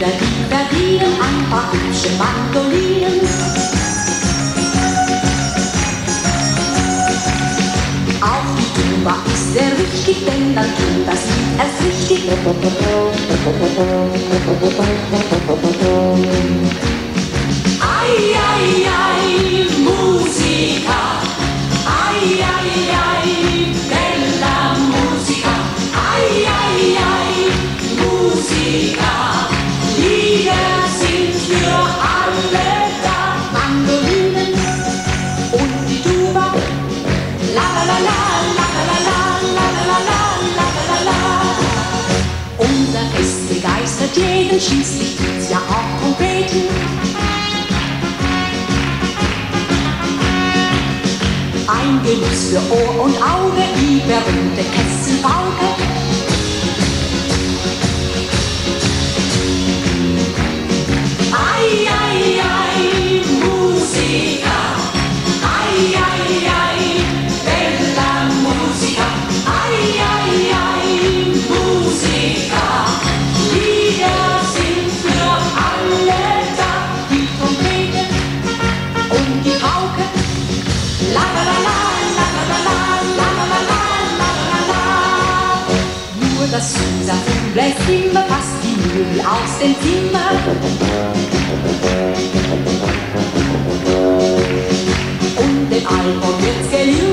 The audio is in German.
Brüder, die verdienen ein paar hübsche Mandolinen. Auf die Tuba ist er richtig, denn dann klingt das Lied erst richtig. Ai, ai, ai, Musica. Ai, ai, ai, bella musica. Ai, ai, ai, Musica. Lieder sind für alle da. Mandolinen und die Tuba. La la la la, la la la la, la la la, la la la. Unser Fest begeistert jeden, schließlich gibt's ja auch Trompeten. Ein Genuss für Ohr und Auge, die berühmte Kesselpauke. Ai, ai, ai, Musica. Ai, ai, ai, bella musica. Ai, ai, ai, Musica. Lieder sind für alle da. Die Trompete und die Pauke. La la la la, la la la la, la la la la, la la la. Nur das Susaphon bläst immer fast die Möbel aus dem Zimmer. Und dem Alphorn wird's gelingen.